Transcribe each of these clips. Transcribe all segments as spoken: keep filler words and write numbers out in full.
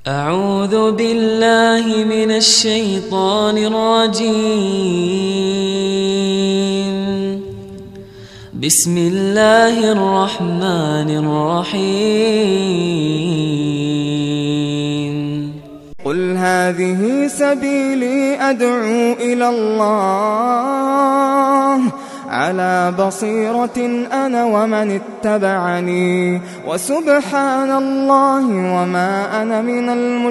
أعوذ بالله من الشيطان الرجيم بسم الله الرحمن الرحيم قل هذه سبيلي أدعو إلى الله على بصيرة أنا ومن اتبعني وسبحان الله وما أنا من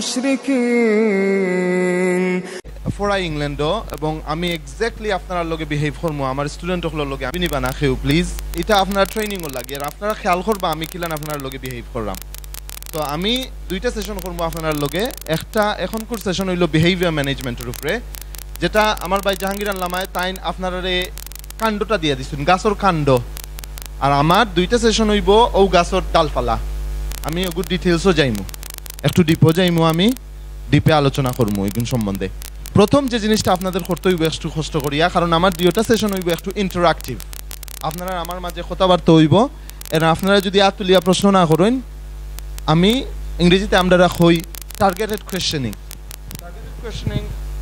المشركين ফরাই ইংল্যান্ডও এবং আমি এক্স্যাক্টলি আপনার লগে বিহেভ করবো আমার স্টুডেন্ট হলোর লগে আপনি নিবা না খেউ প্লিজ এটা আপনার ট্রেনিংও লাগে আর আপনারা খেয়াল করবা আমি কিলান আপনার লগে বিহেভ করলাম তো আমি দুইটা সেশন করবো আপনার লগে একটা এখনকার সেশন হইল বিহেভিয়ার ম্যানেজমেন্টের উপরে যেটা আমার ভাই জাহাঙ্গীর আল্লামায় তাই আপনারে কাণ্ডটা দিয়ে দিচ্ছেন গাছর কাণ্ড আর আমার দুইটা সেশন হইব ও গাছর ডালপালা আমি ওগুলো ডিটেলসও যাইমু একটু ডিপও যাইমু আমি ডিপে আলোচনা করবো এগুলো সম্বন্ধে প্রথম যে জিনিসটা আপনাদের করতে হইব একটু কষ্ট করিয়া কারণ আমার দুইটা সেশন হইব একটু ইন্টারাক্টিভ আপনারা আমার মাঝে কথাবার্তা হইব এর আপনারা যদি আর তুলিয়া প্রশ্ন না করেন আমি ইংরেজিতে আমরা রাখই টার্গেটেড কোয়েশ্চেনিং টার্গেটেড কোয়েশ্চেনিং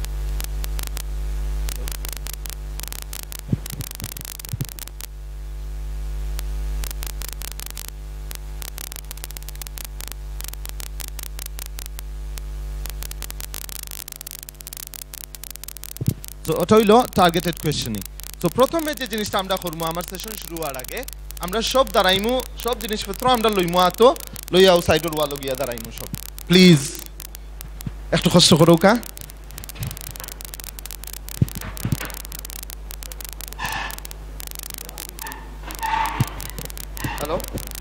তো ওটা হইল টার্গেটেড কোয়েশ্চেনিং তো প্রথমে যে জিনিসটা আমরা করবো আমার সেশন শুরু হওয়ার আগে আমরা সব দাঁড়াইমু সব জিনিসপত্র আমরা লইমু আতো লইয়াও সাইডের ওয়াল গিয়া দাঁড়াইমু সব প্লিজ একটু কষ্ট করো কা হ্যালো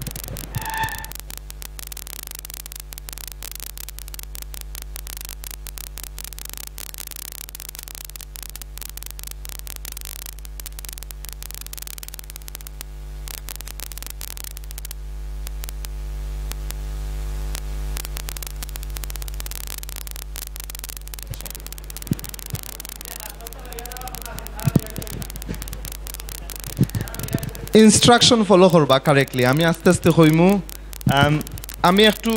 ইনস্ট্রাকশন ফলো করবা কারেক্টলি আমি আস্তে আস্তে হইমু আমি একটু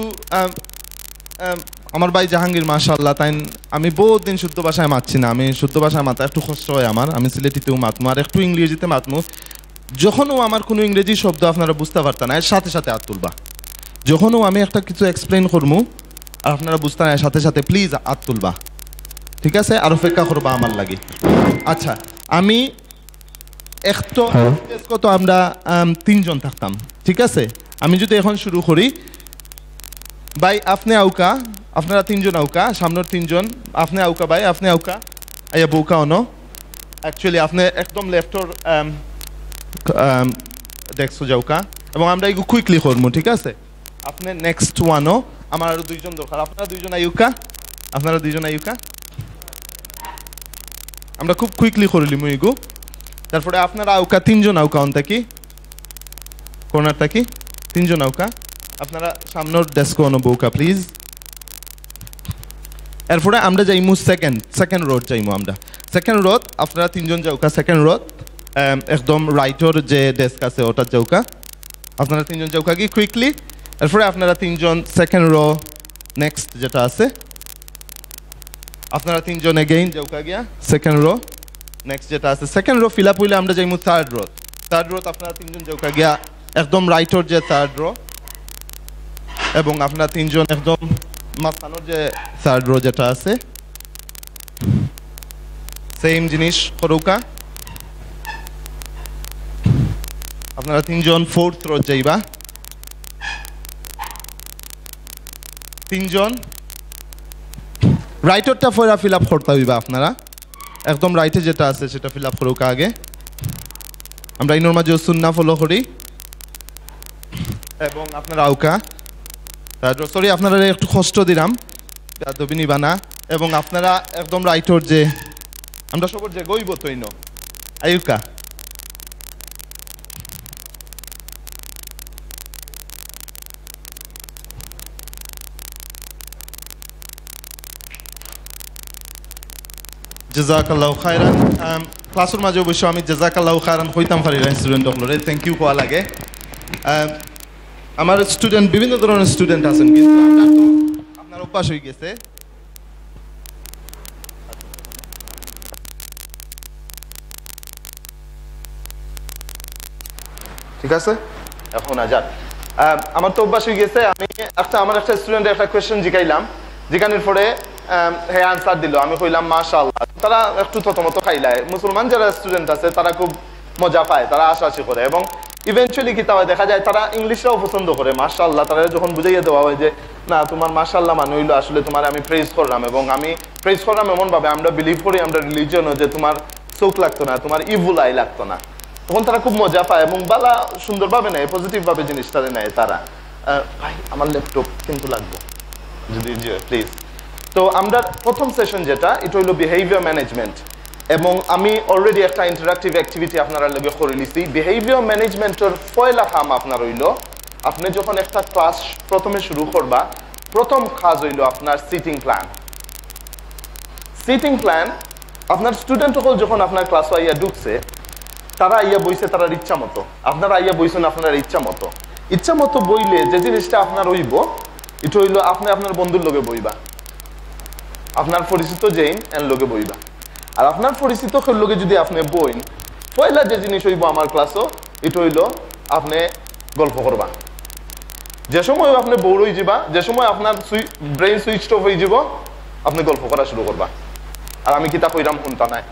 আমার ভাই জাহাঙ্গীর মাশাআল্লাহ তাই আমি বহুত দিন শুদ্ধ ভাষায় মাতছি না আমি শুদ্ধ ভাষায় মাতা একটু কষ্ট হয় আমার আমি সিলেটিতেও মাতমু আর একটু ইংরেজিতে মাতমু যখনও আমার কোনো ইংরেজি শব্দ আপনারা বুঝতে পারতেন না এর সাথে সাথে হাত তুলবা যখনও আমি একটা কিছু এক্সপ্লেন করবো আর আপনারা বুঝতে না সাথে সাথে প্লিজ হাত তুলবা ঠিক আছে আর অপেক্ষা করবা আমার লাগে আচ্ছা আমি একটু কত আমরা তিনজন থাকতাম ঠিক আছে আমি যদি এখন শুরু করি ভাই আপনি আউকা আপনারা তিনজন আউকা সামনের তিনজন আপনি আউকা ভাই আপনি আউকা আইয়া বউকা অনো অ্যাকচুয়ালি আপনি একদম লেফটর ডেস্ক যাওকা এবং আমরা এগুলো কুইকলি করবো ঠিক আছে আপনি নেক্সট ওয়ানও আমার আরো দুইজন দরকার আপনারা দুইজন আইউকা আপনারা দুইজন আইউকা আমরা খুব কুইকলি করিলিম এগু তারপরে আপনারা আউকা তিনজন আউকা অন থাকি কর্নার থাকি তিনজন আউকা আপনারা সামনের ডেস্ক অন বউকা প্লিজ এরপরে আমরা যাইমু সেকেন্ড সেকেন্ড রোড যাইমু আমরা সেকেন্ড রোড আপনারা তিনজন যাওকা সেকেন্ড রোড একদম রাইটর যে ডেস্ক আছে ওটা যাওকা আপনারা তিনজন যাওকা কি কুইকলি এরপরে আপনারা তিনজন সেকেন্ড রো নেক্সট যেটা আছে আপনারা তিনজন এগেইন যাওকা গিয়া সেকেন্ড রো নেক্সট যেটা আছে সেকেন্ড রো ফিল আপ হইলে আমরা যাইমু থার্ড রো থার্ড রো আপনারা তিনজন যাওকা গিয়া একদম রাইটর যে থার্ড রো এবং আপনারা তিনজন একদম মাঝখানোর যে থার্ড রো যেটা আছে সেম জিনিস করুকা আপনারা তিনজন ফোর্থ রো যাইবা তিনজন রাইটরটা ফয়রা ফিল আপ করতে হইবা আপনারা একদম রাইটে যেটা আছে সেটা ফিল আপ করুক আগে আমরা ইনোর মাঝে সুন্না ফলো করি এবং আপনারা আউকা সরি আপনারা একটু কষ্ট দিলাম দবি নিবা না এবং আপনারা একদম রাইটর যে আমরা সবর যে গইব তো ইনো আইউকা জাযাকাল্লাহু খাইরান ক্লাসের মাঝে অবশ্য আমি জাযাকাল্লাহু খাইরান কইতাম পারি না স্টুডেন্ট হলরে থ্যাংক ইউ কোয়া লাগে আমার স্টুডেন্ট বিভিন্ন ধরনের স্টুডেন্ট আছেন কিন্তু আমরা তো আপনারা অভ্যাস হয়ে গেছে ঠিক আছে এখন আজাদ আমার তো অভ্যাস হয়ে গেছে আমি একটা আমার একটা স্টুডেন্টের একটা কোয়েশ্চেন জিগাইলাম জিগানোর পরে হ্যাঁ আনসার দিল আমি কইলাম মাশাআল্লাহ তারা একটু থতমত খাইলায় মুসলমান যারা স্টুডেন্ট আছে তারা খুব মজা পায় তারা আশাআশি করে এবং ইভেন্চুয়ালি কি তাও দেখা যায় তারা ইংলিশটাও পছন্দ করে মাশাআল্লাহ তারা যখন বুঝাইয়া দেওয়া হয় যে না তোমার মাশাআল্লাহ মানে হইলো আসলে তোমার আমি প্রেজ করলাম এবং আমি প্রেজ করলাম এমন ভাবে আমরা বিলিভ করি আমরা রিলিজিয়নও যে তোমার চোখ লাগতো না তোমার ইভুল আই লাগতো না তখন তারা খুব মজা পায় এবং বালা সুন্দরভাবে নেয় পজিটিভ ভাবে জিনিসটা নেয় তারা ভাই আমার ল্যাপটপ কিন্তু লাগবে যদি প্লিজ তো আমরা প্রথম সেশন যেটা এটা হইলো বিহেভিয়ার ম্যানেজমেন্ট এবং আমি অলরেডি একটা ইন্টারঅ্যাক্টিভ অ্যাক্টিভিটি আপনারা লগে করে লিছি বিহেভিয়ার ম্যানেজমেন্টের পয়লা কাম আপনার হইলো আপনি যখন একটা ক্লাস প্রথমে শুরু করবা প্রথম কাজ হইলো আপনার সিটিং প্ল্যান সিটিং প্ল্যান আপনার স্টুডেন্ট সকল যখন আপনার ক্লাস আইয়া ঢুকছে তারা আইয়া বইছে তার ইচ্ছা মতো আপনারা আইয়া বইছেন আপনার ইচ্ছা মতো ইচ্ছা মতো বইলে যে জিনিসটা আপনার হইব এটা হইলো আপনি আপনার বন্ধুর লগে বইবা আপনার পরিচিত জেইন এর লগে বইবা আর আপনার পরিচিত লগে যদি আপনি বইন পয়লা যে জিনিস হইব আমার ক্লাসও এটা হইলো আপনি গল্প করবা যে সময় আপনি বোর হয়ে যাবা যে সময় আপনার ব্রেইন সুইচ অফ হয়ে যাব আপনি গল্প করা শুরু করবা আর আমি কিতা কইরাম কোনটা নাই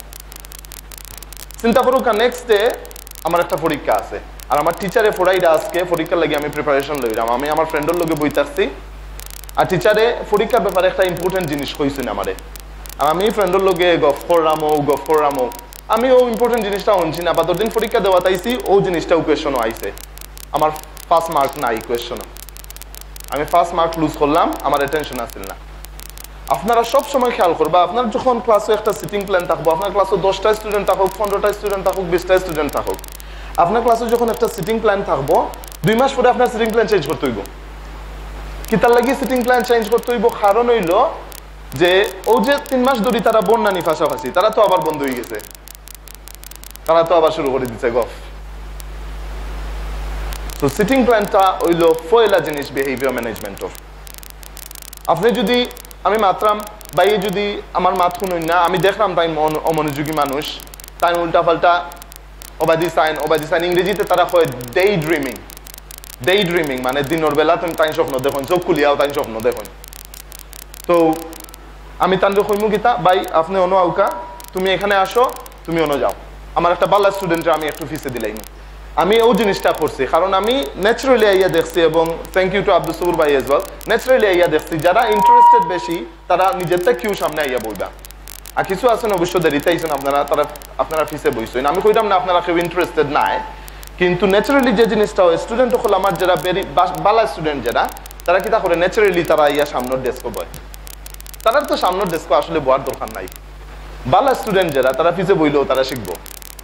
চিন্তা করুক নেক্সট ডে আমার একটা পরীক্ষা আছে আর আমার টিচারে পড়াইরা আজকে পরীক্ষার লাগি আমি প্রিপারেশন লইলাম আমি আমার ফ্রেন্ডের লগে বইতাছি আর টিচারে পরীক্ষার ব্যাপারে একটা ইম্পর্টেন্ট জিনিস কইছেন আমারে আর আমি ফ্রেন্ডের লগে গফ করলামও গফ করলামও আমি ও ইম্পর্টেন্ট জিনিসটা শুনছি না বা দিন পরীক্ষা দেওয়া তাইছি ও জিনিসটাও কোয়েশনও আইছে আমার ফার্স্ট মার্ক নাই কোয়েশনও আমি ফার্স্ট মার্ক লুজ করলাম আমার অ্যাটেনশন আসছিল না আপনারা সব সময় খেয়াল করবা আপনার যখন ক্লাসে একটা সিটিং প্ল্যান থাকবো আপনার ক্লাসে দশটা স্টুডেন্ট থাকুক পনেরোটা স্টুডেন্ট থাকুক বিশটা স্টুডেন্ট থাকুক আপনার ক্লাসে যখন একটা সিটিং প্ল্যান থাকবো দুই মাস পরে আপনার সিটিং প্ল্যান চেঞ্জ করতে হইব কি তার লাগি সিটিং প্ল্যান চেঞ্জ করতে হইব কারণ হইলো যে ও যে তিন মাস ধরে তারা বন্যানি ফাঁসাফাঁসি তারা তো আবার বন্ধ হয়ে গেছে তারা তো আবার শুরু করে দিচ্ছে গফ তো সিটিং প্ল্যানটা হইলো পয়লা জিনিস বিহেভিয়ার ম্যানেজমেন্টর আপনি যদি আমি মাত্রাম বাইরে যদি আমার মাত শুনুন না আমি দেখলাম তাই অমনোযোগী মানুষ তাই উল্টা পাল্টা অবাদি সাইন অবাদি সাইন ইংরেজিতে তারা হয় ডে ড্রিমিং ডে ড্রিমিং মানে দিনের বেলা তুমি তাই স্বপ্ন দেখুন চোখ খুলিয়াও তাই স্বপ্ন দেখুন তো আমি তান্ডে কইমু গীতা ভাই আপনি অন্য আউকা তুমি এখানে আসো তুমি অন্য যাও আমার একটা বালা স্টুডেন্টে আমি একটু ফিসে দিলাম আমি ও জিনিসটা করছি কারণ আমি ন্যাচারালি আইয়া দেখছি এবং thank you to Abdul Sabur ভাই এজ ওয়েল ন্যাচারালি আইয়া দেখছি যারা ইন্টারেস্টেড বেশি তারা নিজেরটা কিউ সামনে আইয়া বইবা আর কিছু আছেন অবশ্য দেরিতে আইছেন আপনারা তারা আপনারা ফিসে বইছেন আমি কইতাম না আপনারা কেউ ইন্টারেস্টেড নাই কিন্তু ন্যাচারালি যে জিনিসটা হয় স্টুডেন্ট হল আমার যারা ভেরি বালা স্টুডেন্ট যারা তারা কিতা করে ন্যাচারালি তারা আইয়া সামনের ডেস্ক বয় তারা তো সামনের ডেস্ক আসলে বয়ার দরকার নাই বালা স্টুডেন্ট যারা তারা ফিসে বইলেও তারা শিখবো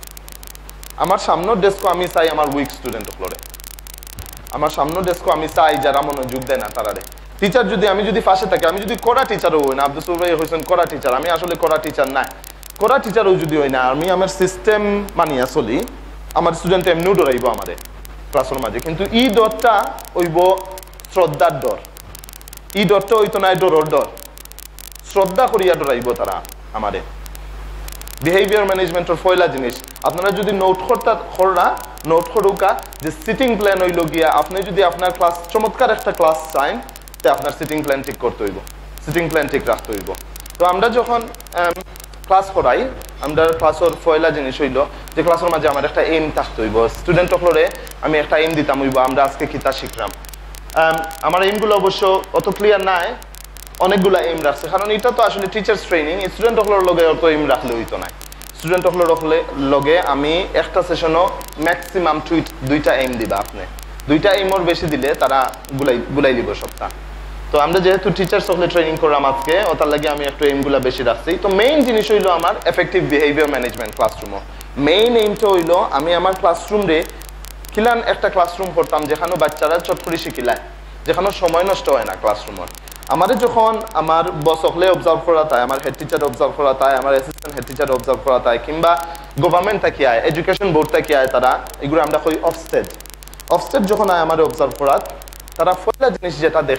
আমার সামনের ডেস্ক আমি চাই আমার উইক স্টুডেন্ট হলরে আমার সামনের ডেস্ক আমি চাই যারা মনোযোগ দেয় না তারারে টিচার যদি আমি যদি পাশে থাকি আমি যদি কড়া টিচারও হই না আব্দুল সবুর ভাই হইছেন কড়া টিচার আমি আসলে কড়া টিচার নাই কড়া টিচারও যদি হই না আমি আমার সিস্টেম মানিয়া চলি আমার স্টুডেন্ট এমনিও ডরাইব আমারে ক্লাসের মাঝে কিন্তু ই ডরটা হইব শ্রদ্ধার ডর ই ডরটা হইতো নাই ডরর ডর শ্রদ্ধা করিয়া ডরাইব তারা আমারে বিহেভিয়ার ম্যানেজমেন্টের পয়লা জিনিস আপনারা যদি নোট করতে কররা নোট করুকা যে সিটিং প্ল্যান হইল গিয়া আপনি যদি আপনার ক্লাস চমৎকার একটা ক্লাস চান তে আপনার সিটিং প্ল্যান ঠিক করতে হইব সিটিং প্ল্যান ঠিক রাখতে হইব তো আমরা যখন ক্লাস করাই আমরা ক্লাসের পয়লা জিনিস হইল যে ক্লাসের মাঝে আমার একটা এইম থাকতে হইব স্টুডেন্ট হলরে আমি একটা এইম দিতাম হইব আমরা আজকে কিতা শিখলাম আমার এইমগুলো অবশ্য অত ক্লিয়ার নাই অনেকগুলা এইম রাখছে কারণ এটা তো আসলে টিচার্স ট্রেনিং স্টুডেন্ট হলের লগে অত এইম রাখলে হইতো না স্টুডেন্ট হলের লগে আমি একটা সেশনও ম্যাক্সিমাম দুইটা এইম দিবা আপনি দুইটা এইমর বেশি দিলে তারা গুলাই গুলাই দিব সপ্তাহ তো আমরা যেহেতু টিচার্স হলে ট্রেনিং করলাম আজকে ওটার লাগে আমি একটু এইমগুলা বেশি রাখছি তো মেইন জিনিস হইলো আমার এফেক্টিভ বিহেভিয়ার ম্যানেজমেন্ট ক্লাসরুমও মেইন এইমটা হইলো আমি আমার ক্লাসরুম রে কিলান একটা ক্লাসরুম করতাম যেখানে বাচ্চারা চটকরি শিখিলায় যেখানে সময় নষ্ট হয় না ক্লাসরুমের আমাদের যখন আমার বস হলে অবজার্ভ করা তাই আমার হেড টিচার অবজার্ভ করা তাই আমার অ্যাসিস্ট্যান্ট হেড টিচার অবজার্ভ করা তাই কিংবা গভর্নমেন্ট থেকে আয় এডুকেশন বোর্ড থেকে আয় তারা এগুলো আমরা কই অফস্টেট অফস্টেট যখন আয় আমার অবজার্ভ করা তারা পয়লা জিনিস যেটা দেখে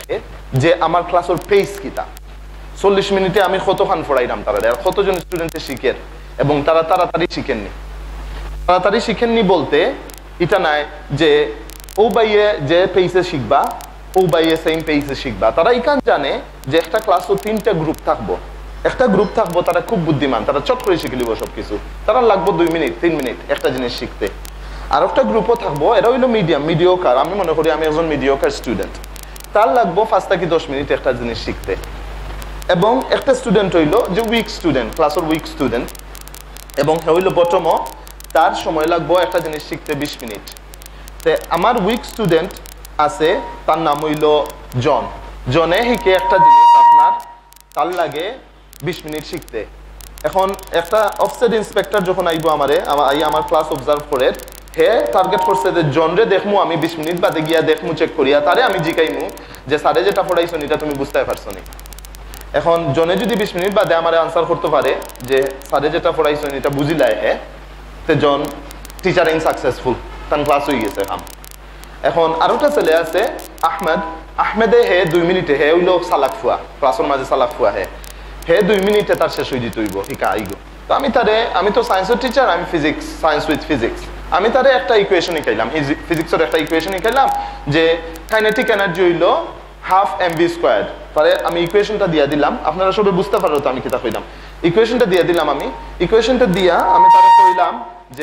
যে আমার ক্লাসের পেস কিতা চল্লিশ মিনিটে আমি কতক্ষণ পড়াইলাম তারা আর কতজন স্টুডেন্টে শিখের এবং তারা তাড়াতাড়ি শিখেননি তাড়াতাড়ি শিখেননি বলতে এটা নাই যে ও বাইয়ে যে পেসে শিখবা ও বাইয়ে সেম পেসে শিখবা তারা ইকান জানে যে একটা ক্লাসও তিনটা গ্রুপ থাকবো একটা গ্রুপ থাকবো তারা খুব বুদ্ধিমান তারা চট করে শিখে নিব সবকিছু তারা লাগবো দুই মিনিট তিন মিনিট একটা জিনিস শিখতে আর একটা গ্রুপও থাকবো এরা হইলো মিডিয়াম মিডিওকার আমি মনে করি আমি একজন মিডিওকার স্টুডেন্ট তার লাগবো পাঁচ থেকে দশ মিনিট একটা জিনিস শিখতে এবং একটা স্টুডেন্ট হইলো যে উইক স্টুডেন্ট ক্লাসের উইক স্টুডেন্ট এবং হে হইলো বটমও তার সময় লাগবো একটা জিনিস শিখতে বিশ মিনিট তে আমার উইক স্টুডেন্ট আছে তার নাম হইলো জন জনে হিকে একটা জিনিস আপনার তার লাগে বিশ মিনিট শিখতে এখন একটা অফসেট ইন্সপেক্টর যখন আইবো আমারে আই আমার ক্লাস অবজার্ভ করে হে টার্গেট করছে যে জনরে দেখমু আমি বিশ মিনিট বাদে গিয়া দেখমু চেক করিয়া তারে আমি জিকাইমু যে স্যারে যেটা পড়াইছো এটা তুমি বুঝতে পারছো নি এখন জনে যদি বিশ মিনিট বাদে আমারে আনসার করতে পারে যে স্যারে যেটা পড়াইছো এটা বুঝিলাই হে তে জন টিচার ইন সাকসেসফুল তার ক্লাস হয়ে গেছে কাম এখন আরেকটা ছেলে আছে আহমেদ আহমেদে হে দুই মিনিটে হে হইলো সালাক ফুয়া ক্লাসের মাঝে সালাক ফুয়া হে হে দুই মিনিটে তার শেষ হয়ে দিতে হইব হিকা আইগো তো আমি তারে আমি তো সায়েন্সের টিচার আমি ফিজিক্স সায়েন্স উইথ ফিজিক্স আমি তারে একটা ইকুয়েশন শিখাইলাম ফিজিক্সের একটা ইকুয়েশন শিখাইলাম যে কাইনেটিক এনার্জি হইলো হাফ এম ভি স্কোয়ার তাহলে আমি ইকুয়েশনটা দিয়ে দিলাম আপনারা সবাই বুঝতে পারো তো আমি কিতা কইলাম ইকুয়েশনটা দিয়ে দিলাম আমি ইকুয়েশনটা দিয়া আমি তারে কইলাম যে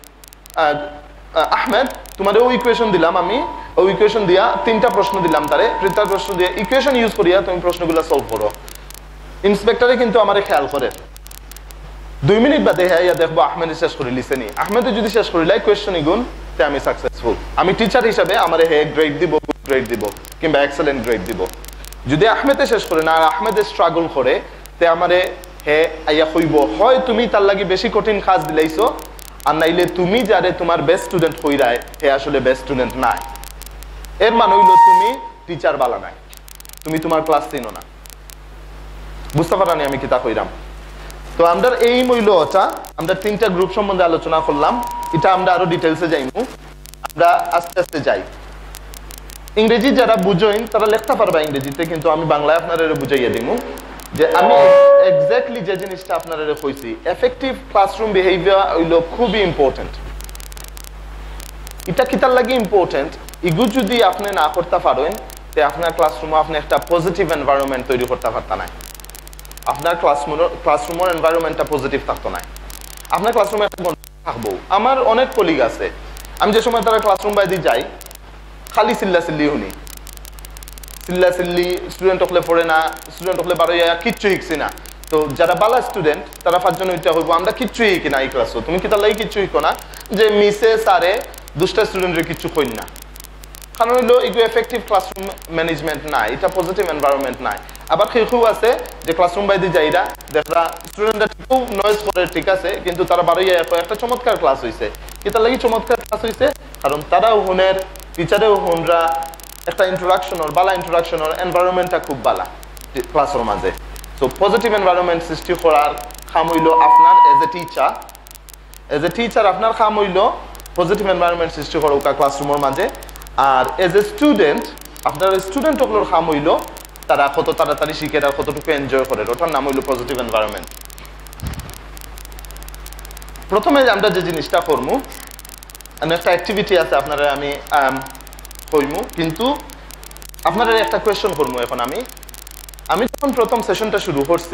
আহমেদ তোমার ওই ইকুয়েশন দিলাম আমি ওই ইকুয়েশন দিয়া তিনটা প্রশ্ন দিলাম তারে তিনটা প্রশ্ন দিয়ে ইকুয়েশন ইউজ করিয়া তুমি প্রশ্নগুলো সলভ করো ইন্সপেক্টরে কিন্তু আমারে খেয়াল করে দুই মিনিট বাদে হ্যাঁ ইয়া দেখবো আহমেদ শেষ করে লিসেনি আহমেদে যদি শেষ করি লাই কোয়েশ্চন ইগুন তে আমি সাকসেসফুল আমি টিচার হিসাবে আমারে হে গ্রেড দিব গ্রেড দিব কিংবা এক্সেলেন্ট গ্রেড দিব যদি আহমেদে শেষ করে না আর আহমেদে স্ট্রাগল করে তে আমারে হে আইয়া কইব হয় তুমি তার লাগি বেশি কঠিন কাজ দিলাইছো আর নাইলে তুমি যারে তোমার বেস্ট স্টুডেন্ট কইরায় হে আসলে বেস্ট স্টুডেন্ট নাই এর মানে হইলো তুমি টিচার বালা নাই তুমি তোমার ক্লাস চিনো না বুঝতে পারানি আমি কিতা কইরাম তো আমরা এই মূল্যটা আমরা তিনটা গ্রুপ সম্বন্ধে আলোচনা করলাম এটা আমরা আরো ডিটেইলসে যাইমু আমরা আস্তে আস্তে যাই ইংরেজি যারা বুঝেন তারা লিখতে পারবে ইংরেজিতে কিন্তু আমি বাংলায় আপনাদের বুঝাইয়া দিমু যে আমি এক্স্যাক্টলি যে জিনিসটা আপনাদের কইছি এফেক্টিভ ক্লাসরুম বিহেভিয়ার হইলো খুবই ইম্পর্টেন্ট এটা কিতার লাগি ইম্পর্টেন্ট ইগু যদি আপনি না করতে পারেন তে আপনার ক্লাসরুমে আপনি একটা পজিটিভ এনভায়রনমেন্ট তৈরি করতে পারতা না আপনার ক্লাসরুমের ক্লাসরুমের এনভায়রনমেন্টটা পজিটিভ থাকতো না আপনার ক্লাসরুমে একটা বন্ধু থাকবো আমার অনেক কলিগ আছে আমি যে সময় তারা ক্লাসরুম বাইরে যাই খালি চিল্লা চিল্লি শুনি চিল্লা চিল্লি স্টুডেন্ট হলে পড়ে না স্টুডেন্ট হলে বারো কিচ্ছু শিখছি না তো যারা বালা স্টুডেন্ট তারা পাঁচজন ওইটা হইব আমরা কিচ্ছু শিখি না এই ক্লাসও তুমি কি তার লাগে কিচ্ছু শিখো না যে মিসে সারে দুষ্টা স্টুডেন্টের কিচ্ছু কইন না কারণ হইলো এগুলো এফেক্টিভ ক্লাসরুম ম্যানেজমেন্ট নাই এটা পজিটিভ এনভায়রনমেন্ট নাই আবার কেউ কেউ আছে যে ক্লাসরুম বাইরে যাইরা দেখরা স্টুডেন্টরা ঠিকও নয়েজ করে ঠিক আছে কিন্তু তারা বারোই একটা চমৎকার ক্লাস হয়েছে কি তার লাগে চমৎকার ক্লাস হয়েছে কারণ তারাও হুনের টিচারেও হুনরা একটা ইন্ট্রোডাকশন ওর বালা ইন্ট্রোডাকশন ওর এনভায়রনমেন্টটা খুব বালা ক্লাসের মাঝে সো পজিটিভ এনভায়রনমেন্ট সৃষ্টি করার কাম হইলো আপনার as a teacher as a teacher আপনার কাম হইলো পজিটিভ এনভায়রনমেন্ট সৃষ্টি করা ওকা ক্লাসরুমের মাঝে আর এজ এ স্টুডেন্ট আপনার স্টুডেন্ট হলোর কাম হইলো তারা কত তাড়াতাড়ি শিখে তারা কতটুকু এনজয় করে ওটার নাম হইলো পজিটিভ এনভায়রনমেন্ট প্রথমে আমরা যে জিনিসটা করবো একটা অ্যাক্টিভিটি আছে আপনারা আমি কইমু কিন্তু আপনারা একটা কোয়েশ্চন করবো এখন আমি আমি যখন প্রথম সেশনটা শুরু করছি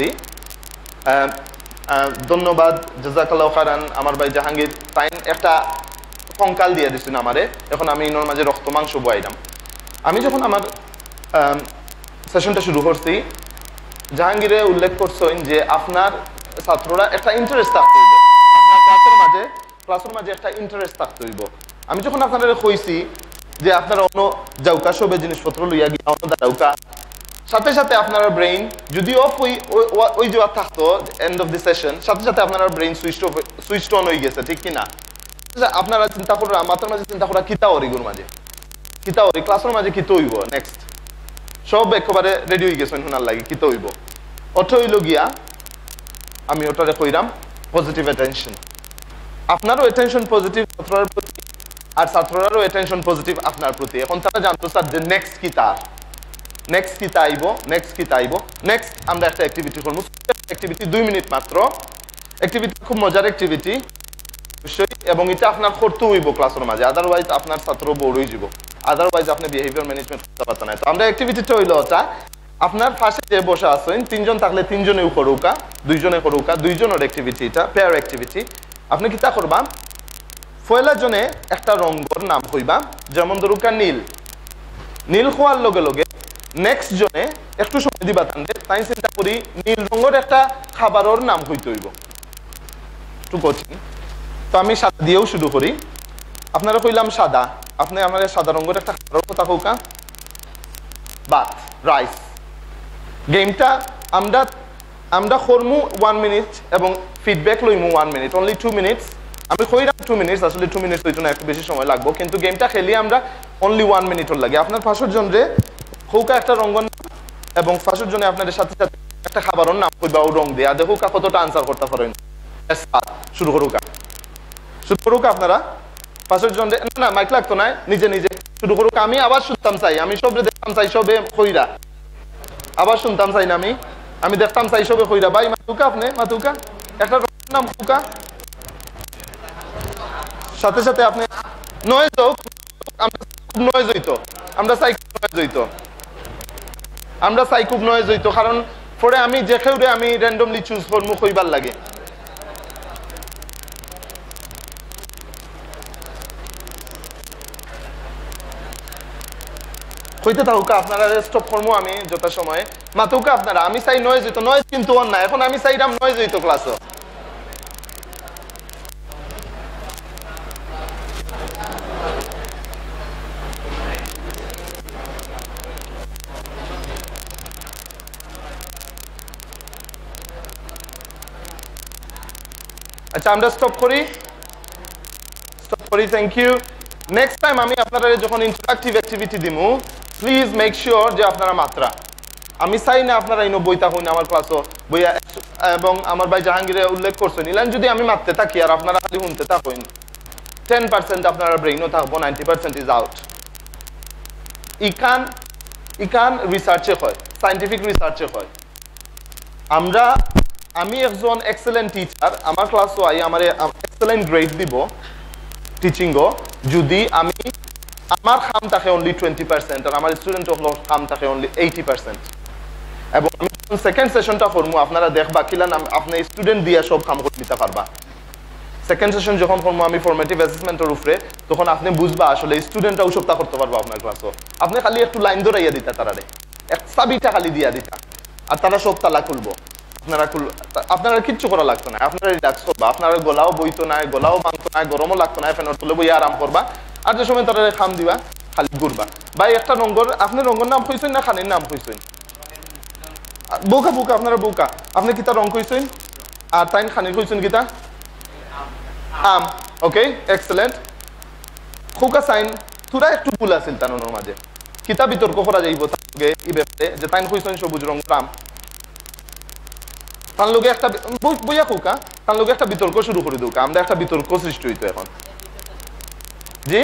ধন্যবাদ জাযাকাল্লাহু খাইরান আমার ভাই জাহাঙ্গীর তাই একটা কঙ্কাল দিয়ে দিছেন আমারে এখন আমি ইনোর মাঝে রক্ত মাংস বয়াইলাম আমি যখন আমার সেশনটা শুরু করছি জাহাঙ্গীরে উল্লেখ করছেন যে আপনার ছাত্ররা একটা ইন্টারেস্ট থাকতে হইব আপনার ক্লাসের মাঝে ক্লাসের মাঝে একটা ইন্টারেস্ট থাকতে হইব আমি যখন আপনাদের কইছি যে আপনারা অন্য যাওকা সবে জিনিসপত্র লইয়া গিয়া অন্য দাঁড়াউকা সাথে সাথে আপনার ব্রেইন যদি অফ ওই ওই যাওয়া থাকতো এন্ড অফ দি সেশন সাথে সাথে আপনার brain switch off switch on হয়ে গেছে ঠিক কিনা আপনারা চিন্তা করা মাথার মাঝে চিন্তা করা কিতা ওরিগুর মাঝে কিতা ওরি ক্লাসের মাঝে কিতা হইব নেক্সট সব একেবারে রেডি হয়ে গেছেন শোনার লাগে কিতা হইব অর্থ হইল গিয়া আমি ওটারে কইরাম পজিটিভ অ্যাটেনশন আপনারও অ্যাটেনশন পজিটিভ ছাত্রের প্রতি আর ছাত্ররারও অ্যাটেনশন পজিটিভ আপনার প্রতি এখন তারা জানতো স্যার যে নেক্সট কি তার নেক্সট কি তাইব নেক্সট কি তাইব নেক্সট আমরা একটা অ্যাক্টিভিটি করব অ্যাক্টিভিটি দুই মিনিট মাত্র অ্যাক্টিভিটি খুব মজার অ্যাক্টিভিটি অবশ্যই এবং এটা আপনার করতে হইব ক্লাসের মাঝে আদারওয়াইজ আপনার ছাত্র বোর হয়ে যাব আদারওয়াইজ আপনি বিহেভিয়ার ম্যানেজমেন্ট করতে পারতেন না তো আমরা অ্যাক্টিভিটিটা হইল ওটা আপনার পাশে যে বসে আছেন তিনজন থাকলে তিনজনেও করুকা দুইজনে করুকা দুইজনের অ্যাক্টিভিটি এটা পেয়ার অ্যাক্টিভিটি আপনি কিতা করবা পয়লা জনে একটা রঙের নাম কইবা যেমন ধরুকা নীল নীল খোয়ার লগে লগে নেক্সট জনে একটু সময় দিবা তানদে তাই চিন্তা করি নীল রঙের একটা খাবারের নাম হইতে হইব একটু কঠিন তো আমি সাদা দিয়েও শুরু করি আপনারা কইলাম সাদা আপনি আমার সাদা রঙের একটা খাবারের কথা কৌকা ভাত রাইস গেমটা আমরা আমরা করমু ওয়ান মিনিট এবং ফিডব্যাক লইমু one minute only two minutes আমি কইরাম টু মিনিটস আসলে টু মিনিটস হইতো না একটু বেশি সময় লাগবো কিন্তু গেমটা খেলি আমরা অনলি ওয়ান মিনিটর লাগে আপনার পাঁচশো জন রে কৌকা একটা রঙের নাম এবং পাঁচশো জনে আপনাদের সাথে সাথে একটা খাবারের নাম কইবা ও রং দিয়ে দেখো কতটা আনসার করতে পারেন শুরু করুকা শুরু করুকা আপনারা পাঁচশো জন রে না মাইক লাগতো না নিজে নিজে শুরু করুকা আমি আবার শুনতাম চাই আমি সবরে দেখতাম চাই সবে কইরা আবার শুনতাম চাই না আমি আমি দেখতাম চাই সবে কইরা ভাই মাতুকা আপনি মাতুকা একটা নাম কুকা সাথে সাথে আপনি নয় যোগ আমরা খুব নয় জইতো আমরা চাই নয় জইতো আমরা চাই খুব নয় জইতো কারণ পরে আমি যে কেউরে আমি র্যান্ডমলি চুজ করবো কইবার লাগে কইতে থাকুকা আপনারা স্টপ করবো আমি যত সময় মাতুকা আপনারা আমি চাই নয় জইতো নয় কিন্তু অন না এখন আমি চাইরাম নয় জইতো ক্লাসও আচ্ছা আমরা স্টপ করি স্টপ করি থ্যাংক ইউ নেক্সট টাইম আমি আপনারা যখন ইন্টারঅ্যাক্টিভ অ্যাক্টিভিটি দিমু প্লিজ মেক শিওর যে আপনারা মাত্রা আমি চাই না আপনারা ইনো বইতা হইন আমার ক্লাসও বইয়া এবং আমার ভাই জাহাঙ্গীরে উল্লেখ করছেন ইলান যদি আমি মারতে থাকি আর আপনারা খালি শুনতে থাকুন টেন পার্সেন্ট আপনারা ব্রেইনও থাকবো নাইনটি পার্সেন্ট ইজ আউট ইকান ইকান রিসার্চে হয় সায়েন্টিফিক রিসার্চে হয় আমরা আমি একজন এক্সেলেন্ট টিচার আমার ক্লাসও আই আমার এক্সেলেন্ট গ্রেড দিব টিচিংও যদি আমি আমার খাম থাকে অনলি টোয়েন্টি পার্সেন্ট আর আমার স্টুডেন্ট খাম থাকে অনলি এইটি পার্সেন্ট এবং আমি সেকেন্ড সেশনটা করবো আপনারা দেখবা কিলান আপনি স্টুডেন্ট দিয়ে সব কাম করে দিতে পারবা সেকেন্ড সেশন যখন করবো আমি ফরমেটিভ অ্যাসেসমেন্টের উপরে তখন আপনি বুঝবা আসলে স্টুডেন্টরাও সবটা করতে পারবো আপনার ক্লাসও আপনি খালি একটু লাইন ধরাইয়া দিতা তারারে এক চাবিটা খালি দিয়া দিতা আর তারা সব তালা খুলবো আপনারা আপনারা কিচ্ছু করা লাগতো না আপনারা রিল্যাক্স করবা আপনারা গলাও বইতো না গলাও ভাঙতো না গরমও লাগতো না ফ্যানের তুলে বই আরাম করবা আর যে সময় তারা খাম দিবা খালি ঘুরবা ভাই একটা রঙর আপনি রঙের নাম কইছেন না খানির নাম কইছেন বউকা বউকা আপনারা বউকা আপনি কিতা রং কইছেন আর তাইন খানির কইছেন কিতা আম ওকে এক্সেলেন্ট খোকা সাইন থুরা একটু ভুল আছিল তানোর মাঝে কিতা বিতর্ক করা যাইব তাকে এই ব্যাপারে যে তাইন কইছেন সবুজ রঙের আম তার লোকে একটা বইয়া খোকা তার লোকে একটা বিতর্ক শুরু করে দৌকা আমরা একটা বিতর্ক সৃষ্টি হইতো এখন জি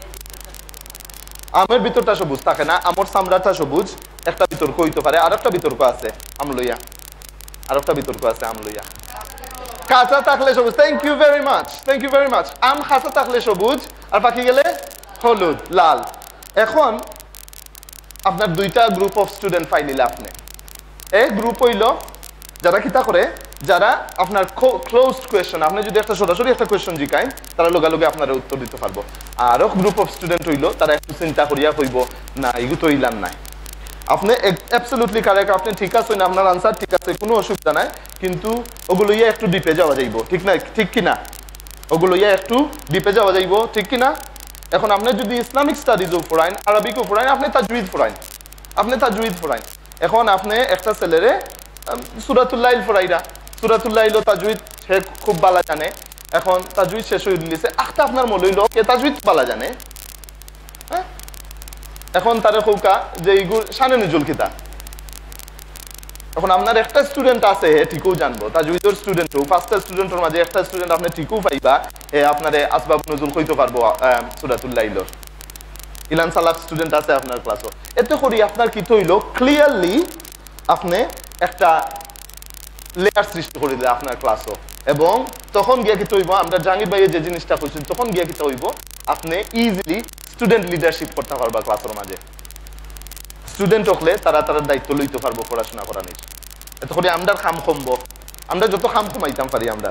আমের ভিতরটা সবুজ থাকে না আমার চামড়াটা সবুজ একটা বিতর্ক হইতে পারে আর একটা বিতর্ক আছে আম লইয়া আর একটা বিতর্ক আছে আম লইয়া কাঁচা থাকলে সবুজ thank you very much thank you very much আম কাঁচা থাকলে সবুজ আর পাখি গেলে হলুদ লাল এখন আপনার দুইটা গ্রুপ অফ স্টুডেন্ট পাইলিলে আপনি এই গ্রুপ হইল যারা কিতা করে যারা আপনার ক্লোজড কোয়েশ্চন আপনি যদি একটা সরাসরি একটা কোয়েশ্চন জিকাইন তারা লগে লগে আপনারা উত্তর দিতে পারবো আর গ্রুপ অফ স্টুডেন্ট হইলো তারা একটু চিন্তা করিয়া কইব না এগুলো তো ইলান নাই আপনি অ্যাবসলিউটলি কারেক্ট আপনি ঠিক আছে না আপনার আনসার ঠিক আছে কোনো অসুবিধা নাই কিন্তু ওগুলো ইয়া একটু ডিপে যাওয়া যাইব ঠিক না ঠিক কি না ওগুলো ইয়া একটু ডিপে যাওয়া যাইব ঠিক কি না এখন আপনি যদি ইসলামিক স্টাডিজও পড়াইন আরবিকও পড়াইন আপনি তাজউইদ পড়াইন আপনি তাজউইদ পড়াইন এখন আপনি একটা ছেলেরে সূরাতুল লাইল পড়াইরা সূরাতুল লাইল তাজউইদ সে খুব ভালো জানে এখন তাজউইদ শেষ হয়ে দিয়েছে আখটা আপনার মলইল কে তাজউইদ ভালো জানে হ্যাঁ এখন তারে কৌকা যে ইগুর শানে নজুল কিতা এখন আপনার একটা স্টুডেন্ট আছে হে ঠিকও জানবো তাজউইদের স্টুডেন্টও পাঁচটা স্টুডেন্টের মাঝে একটা স্টুডেন্ট আপনি ঠিকও পাইবা হে আপনারে আসবাব নজুল কইতে পারবো সূরাতুল লাইল ইলান সালাক স্টুডেন্ট আছে আপনার ক্লাসও এতে করি আপনার কি হইল ক্লিয়ারলি আপনি একটা লেয়ার সৃষ্টি করে দিলে আপনার ক্লাসও এবং তখন গিয়ে কি হইব আমরা জাহাঙ্গীর ভাইয়ের যে জিনিসটা কইছেন তখন গিয়ে কি হইব আপনি ইজিলি স্টুডেন্ট লিডারশিপ করতে পারবা ক্লাসের মাঝে স্টুডেন্ট হলে তারা তারা দায়িত্ব লইতে পারবো পড়াশোনা করানোর এত করে আমরা খাম কমবো আমরা যত খাম কমাইতাম পারি আমরা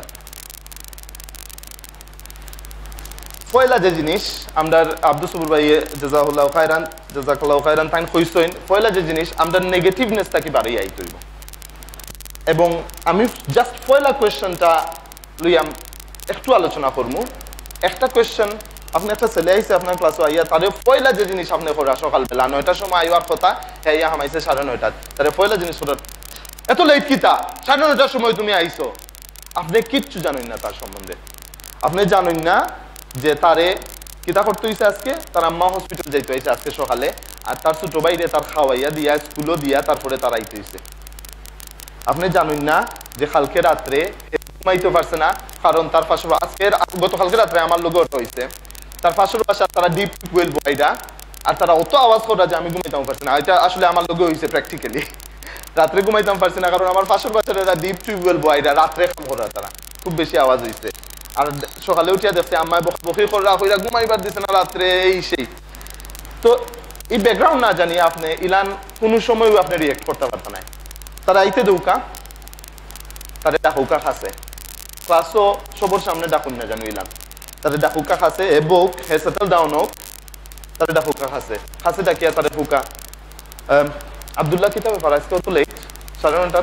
পয়লা যে জিনিস আমরা আব্দুল সবুর ভাই জাযাকাল্লাহু খায়রান জাযাকাল্লাহু খায়রান তাইন কইছেন পয়লা যে জিনিস আমরা নেগেটিভনেসটাকে বাড়িয়ে আইতে হইব এবং আমি জাস্ট পয়লা কোয়েশ্চনটা লইয়াম একটু আলোচনা করবো একটা কোয়েশ্চন আপনি একটা ছেলে আইসে আপনার ক্লাসে আইয়া তারে পয়লা যে জিনিস আপনি করা সকালবেলা নয়টার সময় আইবার কথা হ্যাঁ হামাইছে সাড়ে নয়টা তারে পয়লা জিনিস করার এত লেট কিতা সাড়ে নয়টার সময় তুমি আইসো আপনি কিচ্ছু জানেন না তার সম্বন্ধে আপনি জানেন না যে তারে কিতা করতে হইছে আজকে তার আম্মা হসপিটাল যাইতে হইছে আজকে সকালে আর তার ছোট ভাইরে তার খাওয়াইয়া দিয়া স্কুলও দিয়া তারপরে তার আইতে হইছে আপনি জানেন না যে কালকে রাত্রে ঘুমাইতে পারছে না কারণ তার পাশে আজকের গতকালকে রাত্রে আমার লোক হইছে তার পাশের বাসা তারা ডিপ টিউবওয়েল বয়রা আর তারা অত আওয়াজ করা যে আমি ঘুমাইতাম পারছি না এটা আসলে আমার লোক হইছে প্র্যাকটিক্যালি রাত্রে ঘুমাইতাম পারছি না কারণ আমার পাশের বাসার এরা ডিপ টিউবওয়েল বয়রা রাত্রে কাম করা তারা খুব বেশি আওয়াজ হইছে আর সকালে উঠিয়া দেখছে আম্মায় বকি করা হইরা ঘুমাইবার দিছে না রাত্রে এই সেই তো এই ব্যাকগ্রাউন্ড না জানিয়ে আপনি ইলান কোনো সময় আপনি রিয়েক্ট করতে পারতেন না তারা আইতে দৌকা তারা ডাকুকা খাসে ক্লাসও সবর সামনে ডাকুন না জানো ইলান তারা ডাকুকা খাসে এ বুক হে সেটেল ডাউন হোক তারা ডাকুকা খাসে খাসে ডাকিয়া তারা ফুকা আব্দুল্লাহ কিতা ব্যাপার আজকে অত লেট সাড়ে নটার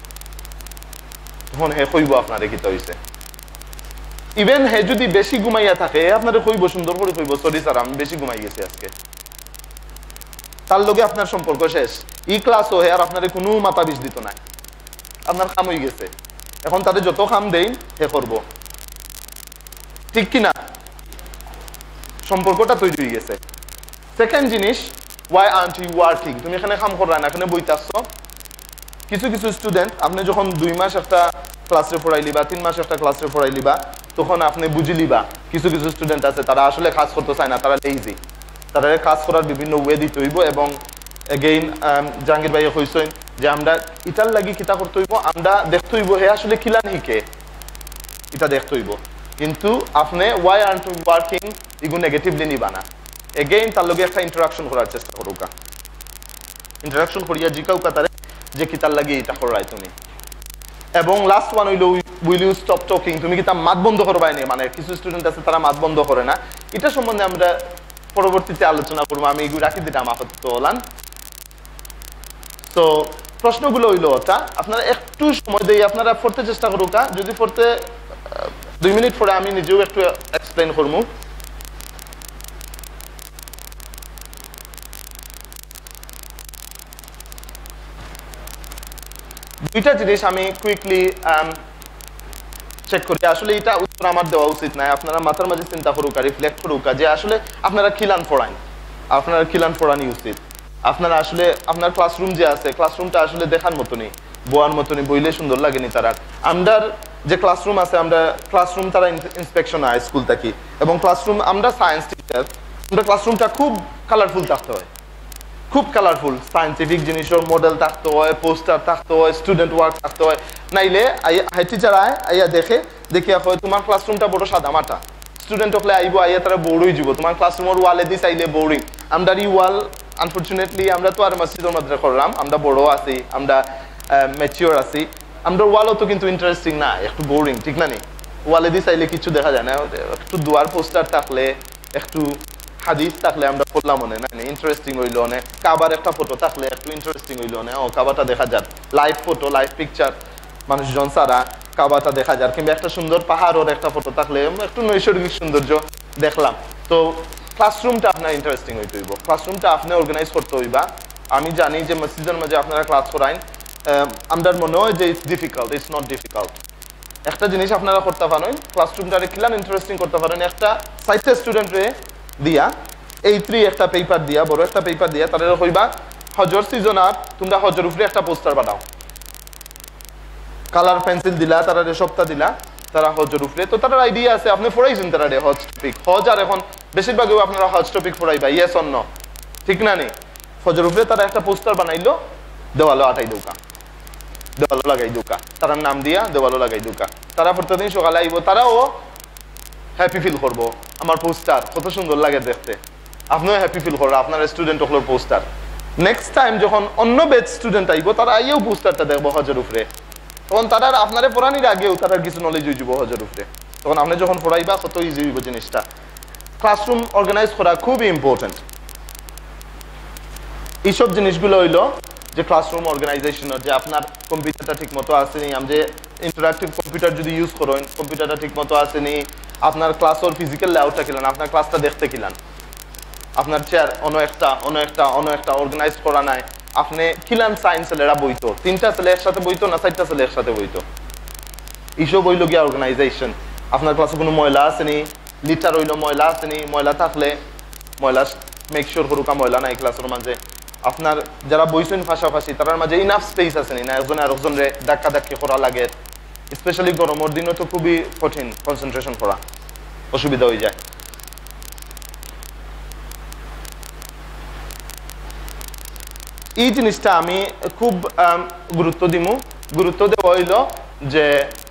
তখন হে কইব আপনারে কিতা হইছে ইভেন হে যদি বেশি ঘুমাইয়া থাকে আপনারে কইব সুন্দর করে কইব সরি স্যার আমি বেশি ঘুমাই গেছি আজকে তার লগে আপনার সম্পর্ক শেষ ই ক্লাসও হে আর আপনারে কোনো মাথা বিষ দিত না আপনার কাম হয়ে গেছে এখন তাদের যত কাম দেই হে করব ঠিক কিনা সম্পর্কটা তৈরি হয়ে গেছে সেকেন্ড জিনিস why aren't you working তুমি এখানে কাম করা না এখানে বইতাছো কিছু কিছু স্টুডেন্ট আপনি যখন দুই মাস একটা ক্লাসে পড়াইলি বা তিন মাস একটা ক্লাসে পড়াইলি বা তখন আপনি বুঝিলি বা কিছু কিছু স্টুডেন্ট আছে তারা আসলে কাজ করতে চায় না তারা লেজি তারা কাজ করার বিভিন্ন ওয়ে দিতে হইব এবং এগেইন জাহাঙ্গীর ভাইয়া কইছেন যে আমরা ইটার লাগি কিতা করতে হইব আমরা দেখতে হইব হে আসলে কিলান হিকে এটা দেখতে হইব কিন্তু আপনি why aren't you working ইগু নেগেটিভলি নিবা না এগেইন তার লগে একটা ইন্টারাকশন করার চেষ্টা করুকা ইন্টারাকশন করিয়া জিকাও কাতারে যে কিতার লাগি এটা করাই তুমি এবং লাস্ট ওয়ান হইল উইল ইউ স্টপ টকিং তুমি কি তা মাত বন্ধ করবাই না মানে কিছু স্টুডেন্ট আছে তারা মাত বন্ধ করে না এটা সম্বন্ধে আমরা পরবর্তীতে আলোচনা করব আমি এগুলো রাখি দিলাম আপাতত ওলান তো প্রশ্নগুলো হইলো ওটা আপনারা একটু সময় দিয়ে আপনারা পড়তে চেষ্টা করুকা যদি পড়তে দুই মিনিট পরে আমি নিজেও একটু এক্সপ্লেইন করবো দুইটা জিনিস আমি কুইকলি চেক করি আসলে এটা উত্তর আমার দেওয়া উচিত নাই আপনারা মাথার মাঝে চিন্তা করুকা রিফ্লেক্ট করুকা যে আসলে আপনারা কিলান পড়ান আপনারা কিলান পড়ানি উচিত আপনারা আসলে আপনার ক্লাসরুম যে আছে ক্লাসরুমটা আসলে দেখার মতনই বোয়ার মতনই বইলে সুন্দর লাগেনি তারা আমরার যে ক্লাসরুম আছে আমরা ক্লাসরুম তারা ইন্সপেকশন হয় স্কুল থেকে এবং ক্লাসরুম আমরা সায়েন্স টিচার আমরা ক্লাসরুমটা খুব কালারফুল থাকতে হয় খুব কালারফুল সায়েন্টিফিক জিনিসের মডেল থাকতে হয় পোস্টার থাকতে হয় স্টুডেন্ট ওয়ার্ক থাকতে হয় নাইলে হাই টিচার আয় আইয়া দেখে দেখিয়া হয় তোমার ক্লাসরুমটা বড় সাদা মাটা স্টুডেন্ট হলে আইব আইয়া তারা বোর্ডই যাব তোমার ক্লাসরুমের ওয়ালে দি চাইলে বোরিং আমরা এই ওয়াল আনফরচুনেটলি আমরা তো আর মসজিদের মধ্যে করলাম আমরা বড় আছি আমরা ম্যাচিওর আছি আমরা ওয়ালও তো কিন্তু ইন্টারেস্টিং না একটু বোরিং ঠিক না নেই ওয়ালে দি চাইলে কিছু দেখা যায় না একটু দুয়ার পোস্টার থাকলে একটু হাদিস থাকলে আমরা পড়লাম মনে না ইন্টারেস্টিং হইলো অনেক কাবার একটা ফটো থাকলে একটু ইন্টারেস্টিং হইলো অনেক ও কাবাটা দেখা যায় লাইভ ফটো লাইভ পিকচার মানুষজন সারা কাবাটা দেখা যায় কিংবা একটা সুন্দর পাহাড়ের একটা ফটো থাকলে একটু নৈসর্গিক সৌন্দর্য দেখলাম তো ক্লাসরুমটা আপনার ইন্টারেস্টিং হইতে হইব ক্লাসরুমটা আপনি অর্গানাইজ করতে হইবা আমি জানি যে মসজিদের মাঝে আপনারা ক্লাস করাইন আমার মনে হয় যে it's difficult it's not difficult একটা জিনিস আপনারা করতে পারেন ক্লাসরুমটারে কিলান ইন্টারেস্টিং করতে পারেন একটা সাইটে স্টুডেন্টরে দিয়া এই থ্রি একটা পেপার দিয়া বড় একটা পেপার দিয়া তাদের কইবা হজর সিজন আর তোমরা হজর উপরে একটা পোস্টার বানাও কালার পেন্সিল দিলা তারা সপ্তাহ দিলা তারা হজর উপরে তো তাদের আইডিয়া আছে আপনি পড়াইছেন তারা হজ টপিক হজ আর এখন বেশিরভাগই আপনারা হজ টপিক পড়াইবা ইয়েস অর নো ঠিক না নি ফজর উপরে তারা একটা পোস্টার বানাইলো দেওয়ালো আটাই দৌকা দেওয়ালো লাগাই দৌকা তার নাম দিয়া দেওয়ালো লাগাই দৌকা তারা প্রতিদিন সকালে আইব তারাও হ্যাপি ফিল করবো আমার পোস্টার কত সুন্দর লাগে দেখতে আপনিও হ্যাপি ফিল করবো আপনার স্টুডেন্ট হলোর পোস্টার নেক্সট টাইম যখন অন্য বেচ স্টুডেন্ট আইব তারা আইও পোস্টারটা দেখবো হজের উপরে তখন তারা আপনারে পড়ানির আগেও তারা কিছু নলেজ হয়ে যাব হজের উপরে তখন আপনি যখন পড়াইবা কত ইজি হইব জিনিসটা ক্লাসরুম অর্গানাইজ করা খুবই ইম্পর্টেন্ট এইসব জিনিসগুলো হইলো যে ক্লাসরুম অর্গানাইজেশন যে আপনার কম্পিউটারটা ঠিক মতো আসেনি আমি যে ইন্টারাক্টিভ কম্পিউটার যদি ইউজ করেন কম্পিউটারটা ঠিক মতো আসেনি আপনার ক্লাসের ফিজিক্যাল লেআউটটা কিলান আপনার ক্লাসটা দেখতে কিলান আপনার চেয়ার অন্য একটা অন্য একটা অন্য একটা অর্গানাইজ করা নাই আপনি কিলান সায়েন্স ছেলেরা বইতো তিনটা ছেলে একসাথে বইতো না চারটা ছেলে একসাথে বইতো এইসব হইল গিয়া অর্গানাইজেশন আপনার ক্লাসে কোনো ময়লা আসেনি লিটার হইলো ময়লা আসেনি ময়লা থাকলে ময়লা মেক শিওর করুকা ময়লা নাই ক্লাসের মাঝে আপনার যারা বইছেন পাশাপাশি তার মাঝে ইনাফ স্পেস আসেনি না একজনে আরেকজনে ধাক্কা ধাক্কি করা লাগে স্পেশালি গরমের দিনও তো খুবই কঠিন কনসেন্ট্রেশন করা অসুবিধা হয়ে যায় এই জিনিসটা আমি খুব গুরুত্ব দিমু গুরুত্ব দেওয়া হইল যে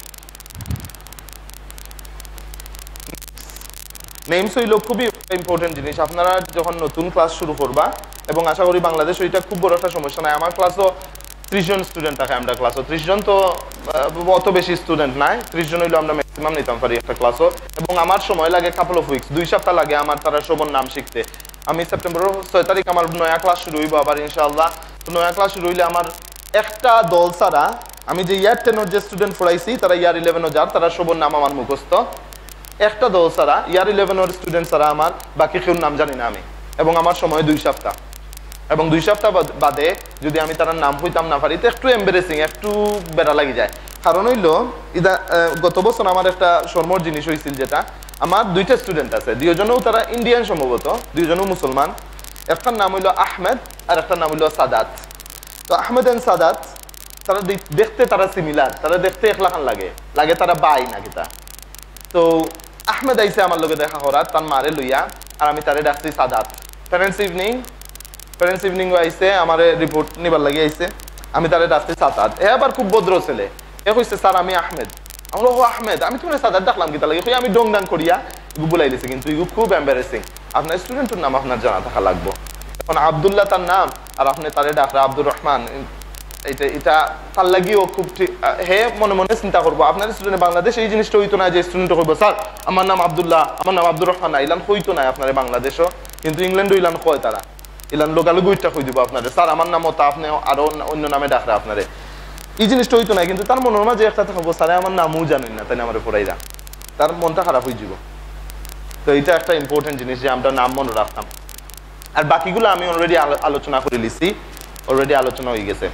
নেমস হইল খুবই ইম্পর্টেন্ট জিনিস আপনারা যখন নতুন ক্লাস শুরু করবা এবং আশা করি বাংলাদেশ ওইটা খুব বড় একটা সমস্যা নাই আমার ক্লাসও ত্রিশ জন স্টুডেন্ট থাকে আমরা ক্লাসও ত্রিশ জন তো অত বেশি স্টুডেন্ট নাই ত্রিশ জন হইলো আমরা ম্যাক্সিমাম নিতাম পারি একটা ক্লাসও এবং আমার সময় লাগে কাপল অফ উইকস দুই সপ্তাহ লাগে আমার তারা সবর নাম শিখতে আমি সেপ্টেম্বরের ছয় তারিখ আমার নয়া ক্লাস শুরু হইব আবার ইনশাআল্লাহ তো নয়া ক্লাস শুরু হইলে আমার একটা দল ছাড়া আমি যে ইয়ার টেনের যে স্টুডেন্ট পড়াইছি তারা ইয়ার ইলেভেনও যার তারা সবর নাম আমার মুখস্থ একটা দল ছাড়া ইয়ার ইলেভেনের স্টুডেন্ট ছাড়া আমার বাকি কেউ নাম জানি না আমি এবং আমার সময় দুই সপ্তাহ এবং দুই সপ্তাহ বাদে যদি আমি তার নাম হইতাম না পারি তো একটু এম্বারেসিং একটু বেড়া লাগি যায় কারণ হইলো ইদা গত বছর আমার একটা শর্মর জিনিস হয়েছিল যেটা আমার দুইটা স্টুডেন্ট আছে দুইজনও তারা ইন্ডিয়ান সম্ভবত দুইজনও মুসলমান একটার নাম হইলো আহমেদ আর একটার নাম হইলো সাদাত তো আহমেদ এন্ড সাদাত তারা দেখতে তারা সিমিলার তারা দেখতে একলাখান লাগে লাগে তারা বাই না কিতা তো আহমেদ আইসে আমার লগে দেখা করার তার মারে লইয়া আর আমি তারে ডাকছি Sadat parents evening parents evening আইসে আমার রিপোর্ট নিবার লাগে আইসে আমি তারে ডাকছি সাদাত এ আবার খুব ভদ্র ছেলে এ কইছে স্যার আমি আহমেদ আমরা ও আহমেদ আমি তোমার সাদাত ডাকলাম কিতা লাগে আমি ডং ডাং করিয়া এগু বলাই দিছি কিন্তু এগু খুব এম্বারেসিং আপনার স্টুডেন্টের নাম আপনার জানা থাকা লাগবো এখন আব্দুল্লাহ তার নাম আর আপনি তারে ডাকরা আব্দুর রহমান এটা এটা তার লাগিও খুব হে মনে মনে চিন্তা করবো আপনার স্টুডেন্ট বাংলাদেশ এই জিনিসটা হইতো না যে স্টুডেন্ট করবো স্যার আমার নাম আব্দুল্লাহ আমার নাম আব্দুর রহমান না ইলান হইতো না আপনার বাংলাদেশও কিন্তু ইংল্যান্ডও ইলান কয় তারা ইলান লোকালুগুইটা কই দিব আপনারে স্যার আমার নামও তা আপনি আরো অন্য নামে ডাকরা আপনারে এই জিনিসটা হইতো না কিন্তু তার মনের মাঝে একটা থাকবো স্যার আমার নামও জানেন না তাই আমার পড়াইরা তার মনটা খারাপ হয়ে যাব তো এটা একটা ইম্পর্টেন্ট জিনিস যে আমরা নাম মনে রাখতাম আর বাকিগুলো আমি অলরেডি আলোচনা করে লিছি অলরেডি আলোচনা হয়ে গেছে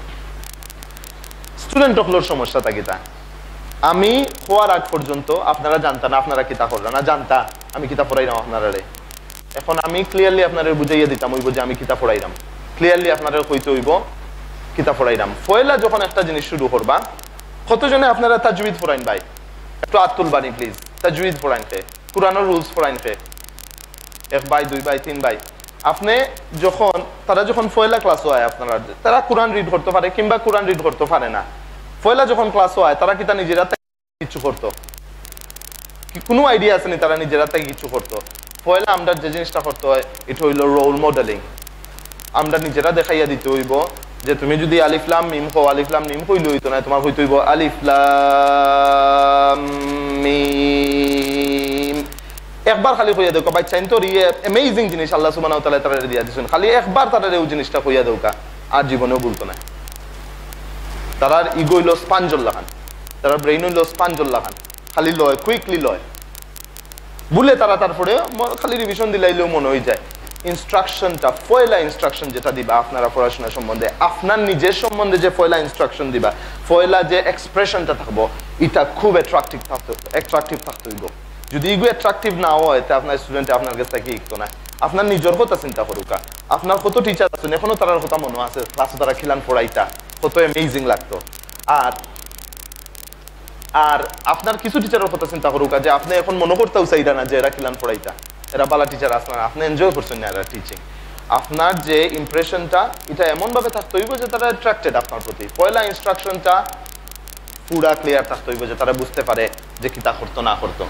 স্টুডেন্ট হলোর সমস্যা থাকি তা আমি হওয়ার আগ পর্যন্ত আপনারা জানতা না আপনারা কিতা করলেন না জানতা আমি কিতা পড়াইলাম আপনারা এখন আমি ক্লিয়ারলি আপনারা বুঝাইয়া দিতাম ওই বুঝে আমি কিতা পড়াইলাম ক্লিয়ারলি আপনারা কইতে হইব কিতা পড়াইলাম ফয়লা যখন একটা জিনিস শুরু করবা কতজনে আপনারা তাজউইদ পড়াইন ভাই একটু আতুল বাণী প্লিজ তাজউইদ পড়াইন খে কুরআনের রুলস পড়াইন খে এক ভাই দুই ভাই তিন ভাই আপনি যখন তারা যখন ফয়লা ক্লাস হয় আপনারা তারা কোরআন রিড করতে পারে কিংবা কোরআন রিড করতে পারে না ফয়লা যখন ক্লাস হয় তারা কি তা নিজেরা কিছু করতো কোনো আইডিয়া আছে নি তারা নিজেরা তাই কিছু করতো ফয়লা আমরা যে জিনিসটা করতে হয় এটা হইলো রোল মডেলিং আমরা নিজেরা দেখাইয়া দিতে হইব যে তুমি যদি আলিফ লাম মিম কও আলিফ লাম মিম কইলে হইতো না তোমার হইতে হইব আলিফ লাম মিম একবার খালি কইয়া দেও বাচ্চা তো রিয়ে অ্যামেজিং জিনিস আল্লাহ সুবহানাহু ওয়া তাআলা তারে দিয়া দিছেন খালি একবার তারে এই জিনিসটা কইয়া দেও কা আর জীবনেও বলতো না তারার ইগো হইলো স্পঞ্জল লাগান তারা ব্রেইন হইলো স্পঞ্জল লাগান খালি লয় কুইকলি লয় বলে তারা তারপরে খালি রিভিশন দিলাইলেও মনে হয়ে যায় ইনস্ট্রাকশনটা ফয়লা ইনস্ট্রাকশন যেটা দিবা আপনারা পড়াশোনা সম্বন্ধে আপনার নিজের সম্বন্ধে যে ফয়লা ইনস্ট্রাকশন দিবা ফয়লা যে এক্সপ্রেশনটা থাকবো এটা খুব অ্যাট্রাকটিভ থাকতে অ্যাট্রাকটিভ থাকতে হইব যদি ইগো অ্যাট্রাকটিভ না হয় তা আপনার স্টুডেন্ট আপনার কাছে থেকে শিখতো না আপনার নিজের কথা চিন্তা করুকা আপনার কত টিচার আছেন এখনো তার কথা মনে আছে ক্লাসে তারা খিলান পড়াইতা কত অ্যামেজিং লাগতো আর আর আপনার কিছু টিচারের কথা চিন্তা করুকা যে আপনি এখন মনে করতেও চাইরা না যে এরা খিলান পড়াইতা এরা বালা টিচার আসলে আপনি এনজয় করছেন না এরা টিচিং আপনার যে ইমপ্রেশনটা এটা এমনভাবে থাকতে হইব যে তারা অ্যাট্রাক্টেড আপনার প্রতি পয়লা ইনস্ট্রাকশনটা পুরা ক্লিয়ার থাকতে হইব যে তারা বুঝতে পারে যে কি তা করতো না করতো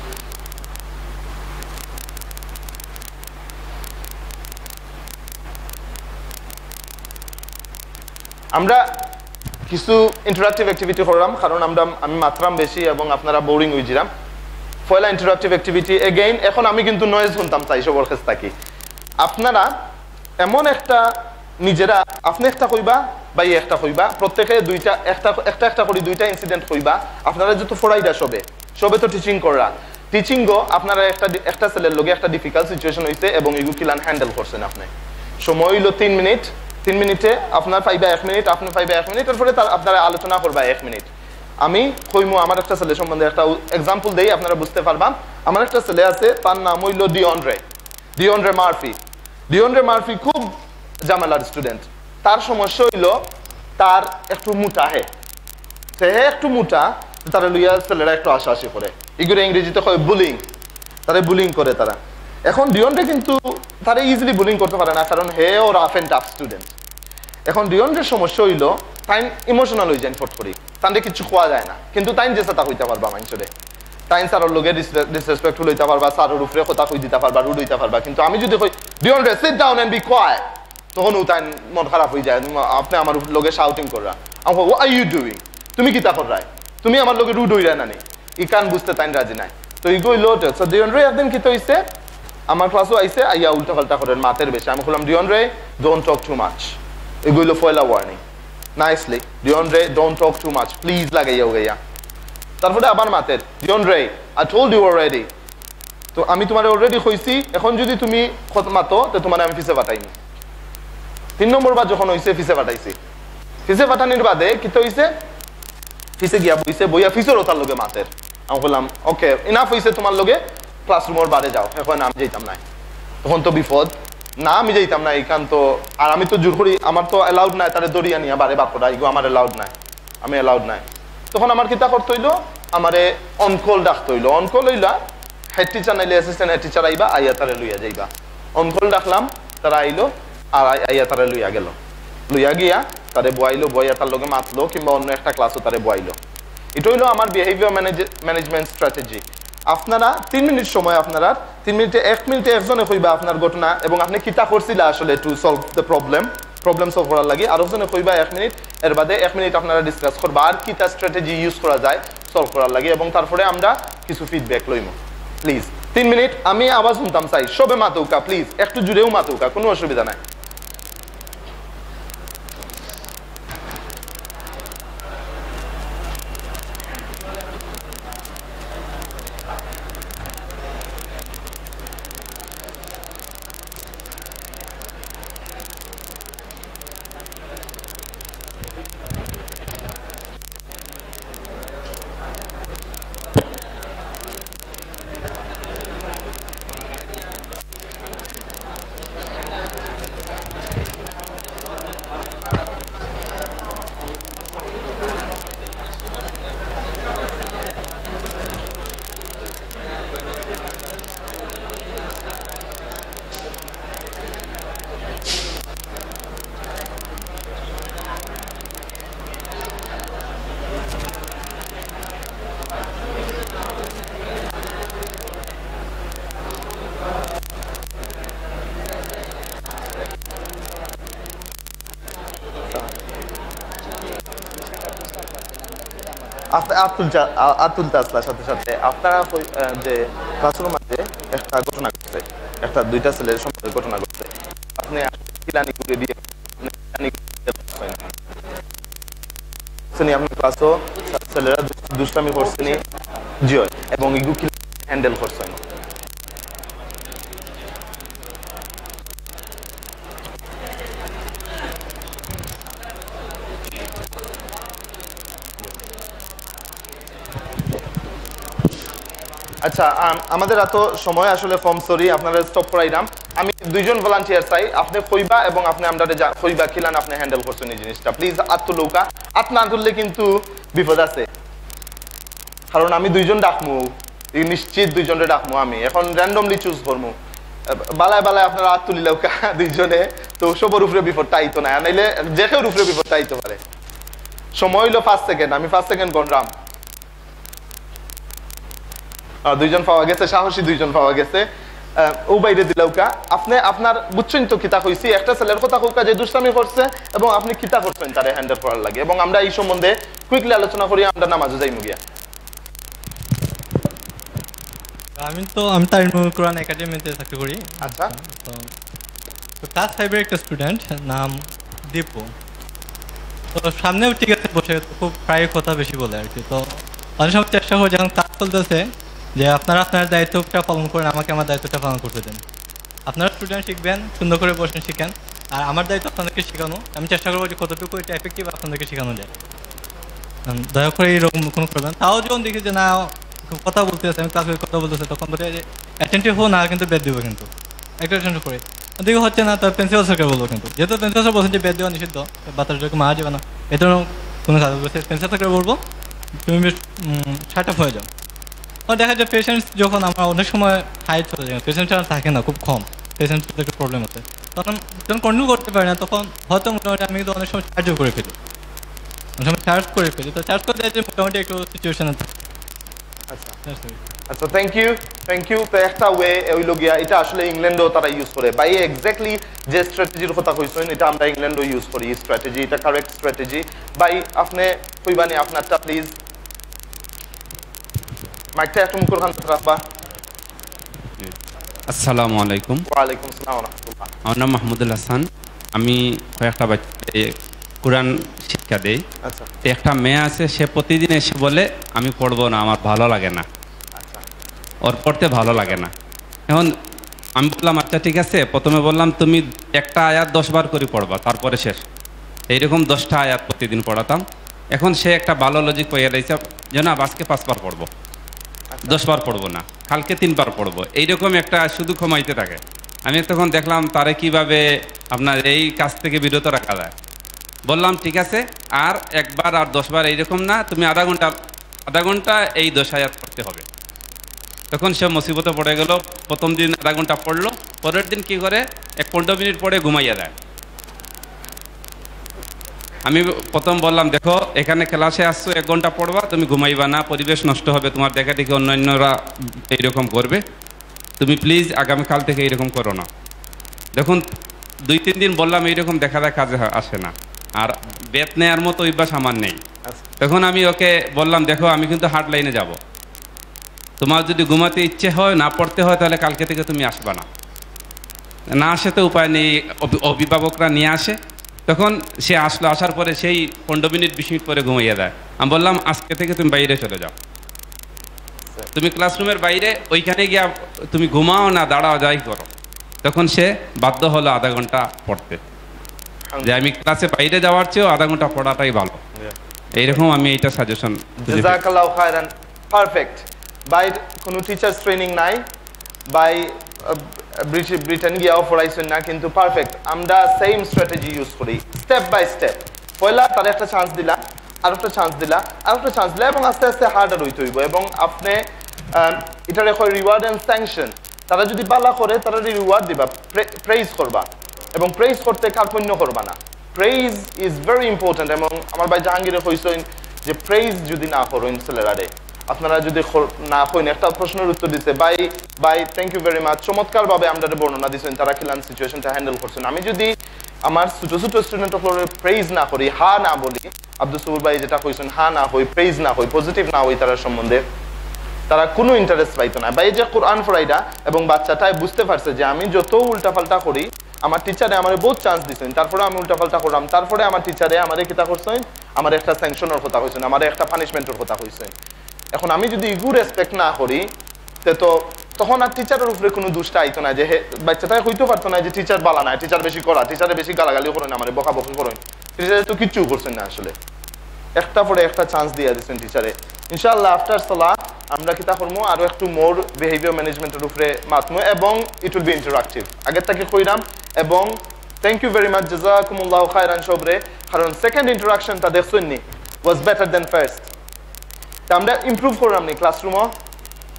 আমরা কিছু ইন্টারাক্টিভ অ্যাক্টিভিটি করলাম কারণ আমরা আমি মাত্রাম বেশি এবং আপনারা বোরিং হয়েছিলাম পয়লা ইন্টারাক্টিভ অ্যাক্টিভিটি এগেইন এখন আমি কিন্তু নয়েজ শুনতাম চাই সবার কাছ থেকে আপনারা এমন একটা নিজেরা আপনি একটা কইবা বা এই একটা কইবা প্রত্যেকে দুইটা একটা একটা একটা করে দুইটা ইনসিডেন্ট কইবা আপনারা যত ফরাইডা সবে সবে তো টিচিং করা টিচিং গো আপনারা একটা একটা ছেলের লগে একটা ডিফিকাল্ট সিচুয়েশন হইছে এবং এগুলো কিলান হ্যান্ডেল করছেন আপনি সময় হইলো তিন মিনিট তিন মিনিটে আপনার পাইবা এক মিনিট আপনি পাইবা এক মিনিট এরপরে আপনারা আলোচনা করবা এক মিনিট আমি কইমু আমার একটা ছেলে সম্বন্ধে একটা এক্সাম্পল দেই আপনারা বুঝতে পারবেন আমার একটা ছেলে আছে তার নাম হইলো ডিওন্ড্রে ডিওন্ড্রে মার্ফি ডিওন্ড্রে মার্ফি খুব জামালার স্টুডেন্ট তার সমস্যা হইলো তার একটু মোটা হে সে একটু মোটা তারা লইয়া ছেলেরা একটু আশাআশি করে এগুলো ইংরেজিতে কয় বুলিং তারা বুলিং করে তারা এখন ডিওন্ড্রে কিন্তু তারা ইজিলি বুলিং করতে পারে না কারণ হে ও রাফ এন্ড টাফ স্টুডেন্ট এখন ডিওন্ড্রের সমস্যা হইলো তাই ইমোশনাল হয়ে যায় ফট করি তাদের কিছু খোয়া যায় না কিন্তু তাই যে সাথে হইতে পারবা মানুষরে তাই স্যারের লোকে ডিসরেসপেক্টফুল হইতে পারবা স্যারের উপরে কথা কই দিতে পারবা রুড হইতে পারবা কিন্তু আমি যদি কই Deondre sit down and be quiet তখন ও তাই মন খারাপ হয়ে যায় আপনি আমার লোকে শাউটিং কররা আমি হোয়াট আর ইউ ডুইং তুমি কি তা কররাই তুমি আমার লোকে রুড হইরা না নি ই কান বুঝতে তাই রাজি নাই তো ই গই লোট সো ডিওন্ড্রে একদিন কি তো হইছে আমার ক্লাসও আইছে আইয়া উল্টা পাল্টা করেন মাতের বেশি আমি বললাম Deondre don't talk too much এগুলো পয়লা warning nicely Deondre don't talk too much please লাগাইয়া গাইয়া তারপরে আবার মাতের Deondre I told you already তো আমি তোমারে অলরেডি কইছি এখন যদি তুমি মাতো তো তোমারে আমি ফিসে পাঠাইনি তিন নম্বর বার যখন হইছে ফিসে পাঠাইছি ফিসে পাঠানির বাদে কি তো হইছে ফিসে গিয়া বইছে বইয়া ফিসের ওতার লগে মাতের আমি বললাম ওকে ইনাফ হইছে তোমার লগে ক্লাসরুমের বারে যাও এখন আমি যাইতাম না তখন তো বিপদ না আমি যাইতাম না এইখান তো আর আমি তো জোর করি আমার তো অ্যালাউড নাই তারে দড়িয়া নিয়ে বারে বাপ করা এগুলো আমার অ্যালাউড নাই আমি অ্যালাউড নাই তখন আমার কিতা করতে হইলো আমারে অনকল ডাকতে হইলো অনকল হইলা হেড টিচার নাইলে অ্যাসিস্ট্যান্ট হেড টিচার আইবা আইয়া তারে লইয়া যাইবা অনকল ডাকলাম তারা আইলো আর আইয়া তারে লইয়া গেল লইয়া গিয়া তারে বয়াইলো বইয়া তার লগে মাতলো কিংবা অন্য একটা ক্লাসও তারে বয়াইলো এটা হইলো আমার বিহেভিয়ার ম্যানেজমেন্ট স্ট্র্যাটেজি আপনারা তিন মিনিট সময় আপনারা তিন মিনিটে এক মিনিটে একজনে কইবা আপনার ঘটনা এবং আপনি কিতা করছিলা আসলে to solve the problem problem solve করার লাগে আর একজনে কইবা এক মিনিট এর বাদে এক মিনিট আপনারা ডিসকাস করবা আর কিতা স্ট্র্যাটেজি ইউজ করা যায় সলভ করার লাগে এবং তারপরে আমরা কিছু ফিডব্যাক লইম প্লিজ তিন মিনিট আমি আওয়াজ শুনতাম চাই সবে মাতৌকা প্লিজ একটু জুড়েও মাতৌকা কোনো অসুবিধা নাই আতুল আতুল তাসলার সাথে সাথে আপনারা যে ক্লাসরুম আছে একটা ঘটনা ঘটছে একটা দুইটা ছেলের সম্পর্কে ঘটনা ঘটছে আপনি কিলানি করে দিয়ে আপনি ক্লাসও ছেলেরা দুষ্টামি করছেন জিও এবং ইগু হ্যান্ডেল করছেন আচ্ছা আমাদের এত সময় আসলে কম সরি আপনারা স্টপ করাইলাম আমি দুইজন ভলান্টিয়ার চাই আপনি কইবা এবং আপনি আমরা কইবা কিলান আপনি হ্যান্ডেল করছেন এই জিনিসটা প্লিজ আত্মলৌকা আত না তুললে কিন্তু বিপদ আছে কারণ আমি দুইজন ডাকমু নিশ্চিত দুইজনে ডাকবো আমি এখন র্যান্ডমলি চুজ করবো বালায় বালায় আপনারা হাত তুলিলেও দুইজনে তো সবর উপরে বিপদটা আইতো না নাইলে যে কেউ উপরে বিপদটা আইতে পারে সময় হইলো পাঁচ সেকেন্ড আমি পাঁচ সেকেন্ড গণরাম দুইজন পাওয়া গেছে সাহসী দুইজন পাওয়া গেছে ও বাইরে দিলাউকা আপনি আপনার বুঝছেন তো কিতা কইছি একটা ছেলের কথা কৌকা যে দুষ্টামি করছে এবং আপনি কিতা করছেন তারে হ্যান্ডেল করার লাগে এবং আমরা এই সম্বন্ধে কুইকলি আলোচনা করি আমরা নামাজে যাইমু গিয়া আমি তো আমি তারিমুল কোরআন একাডেমিতে চাকরি করি আচ্ছা তো ক্লাস ফাইভের একটা স্টুডেন্ট নাম দীপু তো সামনেও ঠিক আছে বসে খুব প্রায় কথা বেশি বলে আর কি তো অনেক সময় চেষ্টা করি যখন ক্লাস চলতেছে যে আপনারা আপনার দায়িত্বটা পালন করেন আমাকে আমার দায়িত্বটা পালন করতে দেন আপনারা স্টুডেন্ট শিখবেন সুন্দর করে বসেন শিখেন আর আমার দায়িত্ব আপনাদেরকে শেখানো আমি চেষ্টা করবো যে কতটুকু এটা এফেক্টিভ আপনাদেরকে শেখানো যায় দয়া করে এইরকম কোনো করবেন তাও যখন দেখি যে না কথা বলতেছে আমি ক্লাসে কথা বলতেছে তখন বলে যে অ্যাটেন্টিভ হো না কিন্তু বেদ দেবো কিন্তু একটা অ্যাটেন্টিভ করে দেখো হচ্ছে না তার প্রিন্সিপাল স্যারকে বলবো কিন্তু যেহেতু প্রিন্সিপাল স্যার বলছেন যে বেদ দেওয়া নিষিদ্ধ বাচ্চাটাকে মারা যাবে না এটার কোনো কাজ বলছে প্রিন্সিপাল স্যারকে বলবো তুমি বেশ শার্ট আপ হয়ে যাও দেখা যায় পেশেন্টস যখন আমরা অনেক সময় হাই চলে যাই পেশেন্ট আর থাকে না খুব কম পেশেন্টস একটু প্রবলেম হচ্ছে তখন যখন কন্ট্রোল করতে পারি না তখন হয়তো মোটামুটি আমি কিন্তু অনেক সময় চার্জও করে ফেলি অনেক সময় চার্জ করে ফেলি তো চার্জ করতে যে মোটামুটি একটু সিচুয়েশনে থাকে আচ্ছা আচ্ছা থ্যাংক ইউ থ্যাংক ইউ তো একটা ওয়ে ওই লগিয়া এটা আসলে ইংল্যান্ডও তারা ইউজ করে বাই এক্স্যাক্টলি যে স্ট্র্যাটেজির কথা কইছেন এটা আমরা ইংল্যান্ডও ইউজ করি স্ট্র্যাটেজি এটা কারেক্ট স্ট্র্যাটেজি বাই আপনি কইবানি আপনারটা প্লিজ মাইকটা একটু মুখের কাছে রাখবা আসসালামু আলাইকুম ওয়ালাইকুম আসসালাম ওয়া রাহমাতুল্লাহ আমার নাম মাহমুদুল হাসান আমি কয়েকটা বাচ্চা কোরআন শিক্ষা দেই আচ্ছা একটা মেয়ে আছে সে প্রতিদিন এসে বলে আমি পড়বো না আমার ভালো লাগে না আচ্ছা ওর পড়তে ভালো লাগে না এখন আমি বললাম আচ্ছা ঠিক আছে প্রথমে বললাম তুমি একটা আয়াত দশ বার করে পড়বা তারপরে শেষ এইরকম দশটা আয়াত প্রতিদিন পড়াতাম এখন সে একটা ভালো লজিক পাইয়া দিয়েছে যে না আজকে পাঁচবার পড়বো দশ বার পড়বো না কালকে তিনবার পড়বো এইরকম একটা শুধু কমাইতে থাকে আমি তখন দেখলাম তারে কিভাবে আপনার এই কাজ থেকে বিরত রাখা যায় বললাম ঠিক আছে আর একবার আর দশবার এইরকম না তুমি আধা ঘন্টা আধা ঘন্টা এই দশ আয়াত পড়তে হবে তখন সে মুসিবতে পড়ে গেল প্রথম দিন আধা ঘন্টা পড়লো পরের দিন কি করে এক পনেরো মিনিট পরে ঘুমাইয়া দেয় আমি প্রথম বললাম দেখো এখানে ক্লাসে আসছো এক ঘন্টা পড়বা তুমি ঘুমাইবা না পরিবেশ নষ্ট হবে তোমার দেখা দেখি অন্যান্যরা এইরকম করবে তুমি প্লিজ আগামীকাল থেকে এইরকম করো না দেখুন দুই তিন দিন বললাম এইরকম দেখা যায় কাজে আসে না আর বেত নেওয়ার মতো অভ্যাস আমার নেই তখন আমি ওকে বললাম দেখো আমি কিন্তু হার্ড লাইনে যাব তোমার যদি ঘুমাতে ইচ্ছে হয় না পড়তে হয় তাহলে কালকে থেকে তুমি আসবা না না আসে তো উপায় নেই অভিভাবকরা নিয়ে আসে তখন সে আসলো আসার পরে সেই পনেরো মিনিট বিশ মিনিট পরে ঘুমাইয়া দেয় আমি বললাম আজকে থেকে তুমি বাইরে চলে যাও তুমি ক্লাসরুমের বাইরে ওইখানে গিয়া তুমি ঘুমাও না দাঁড়াও যাই করো তখন সে বাধ্য হলো আধা ঘন্টা পড়তে যে আমি ক্লাসে বাইরে যাওয়ার চেয়েও আধা ঘন্টা পড়াটাই ভালো এইরকম আমি এইটা সাজেশন জাযাকাল্লাহু খায়রান পারফেক্ট বাই কোনো টিচার্স ট্রেনিং নাই বাই ব্রিটেন গিয়াও পড়াইছেন না কিন্তু পারফেক্ট আমরা সেম স্ট্র্যাটেজি ইউজ করি স্টেপ বাই স্টেপ পয়লা তার একটা চান্স দিলা আর একটা চান্স দিলা আর একটা চান্স দিলা এবং আস্তে আস্তে হার্ডার হইতে হইব এবং আপনি এটা রেখে রিওয়ার্ড এন্ড স্যাংশন তারা যদি বালা করে তারা রিওয়ার্ড দিবা প্রেইজ করবা এবং প্রেইজ করতে কার্পণ্য করবা না প্রেইজ ইজ ভেরি ইম্পর্টেন্ট এবং আমার ভাই জাহাঙ্গীরে কইছেন যে প্রেইজ যদি না করেন ছেলেরারে আপনারা যদি না কইন একটা প্রশ্নের উত্তর দিতে বাই বাই থ্যাংক ইউ ভেরি মাচ চমৎকার ভাবে আমরা বর্ণনা দিয়েছেন তারা খিলান সিচুয়েশনটা হ্যান্ডেল করছেন আমি যদি আমার ছোট ছোট স্টুডেন্ট উপরে প্রেইজ না করি হা না বলি আব্দুল সবুর ভাই যেটা কইছেন হা না হই প্রেইজ না হই পজিটিভ না হই তার সম্বন্ধে তারা কোনো ইন্টারেস্ট পাইতো না বা এই যে কোরআন পড়াইটা এবং বাচ্চাটাই বুঝতে পারছে যে আমি যত উল্টাপাল্টা করি আমার টিচারে আমার বহুত চান্স দিছেন তারপরে আমি উল্টাপাল্টা করলাম তারপরে আমার টিচারে আমারে কিতা করছেন আমার একটা স্যাংশনের কথা কইছেন আমার একটা পানিশমেন্টের কথা কইছেন এখন আমি যদি ইগু রেসপেক্ট না করি তো তখন আর টিচারের উপরে কোনো দুষ্টা আইতো না যে বাচ্চাটা হইতে পারতো না যে টিচার বালা না টিচার বেশি করা টিচারে বেশি গালাগালি করেন আমার বকাবকি করেন টিচারে তো কিচ্ছু করছেন না আসলে একটা পরে একটা চান্স দিয়ে দিচ্ছেন টিচারে ইনশাআল্লাহ আফটার সালাহ আমরা কিতা করবো আরো একটু মোর বিহেভিয়ার ম্যানেজমেন্টের উপরে মাতমু এবং ইট উইল বি ইন্টারঅ্যাক্টিভ আগের থেকে কইরাম এবং থ্যাংক ইউ ভেরি মাচ জাযাকুমুল্লাহু খায়রান সবরে কারণ সেকেন্ড ইন্টারঅ্যাকশনটা দেখছেন নি ওয়াজ বেটার দ্যান ফার্স্ট তা আমরা ইমপ্রুভ করলাম নি ক্লাসরুমও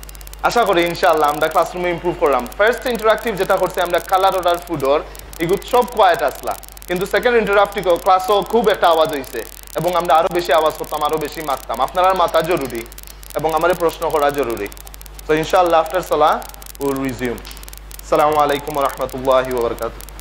আশা করি ইনশাআল্লাহ আমরা ক্লাসরুমে ইমপ্রুভ করলাম। ফার্স্ট ইন্টারঅ্যাক্টিভ যেটা করছে আমরা কালার অর্ডার ফুডর এগুলো সব কোয়াইট আসলা, কিন্তু সেকেন্ড ইন্টারঅ্যাক্টিভ ক্লাসও খুব একটা আওয়াজ হয়েছে এবং আমরা আরো বেশি আওয়াজ করতাম, আরো বেশি মারতাম। আপনারা মাথা জরুরি এবং আমার প্রশ্ন করা জরুরি। তো ইনশাআল্লাহ আফটার সালাহ উইল রিজিউম। আসসালামু আলাইকুম ওয়া রাহমাতুল্লাহি ওয়া বারাকাতুহু।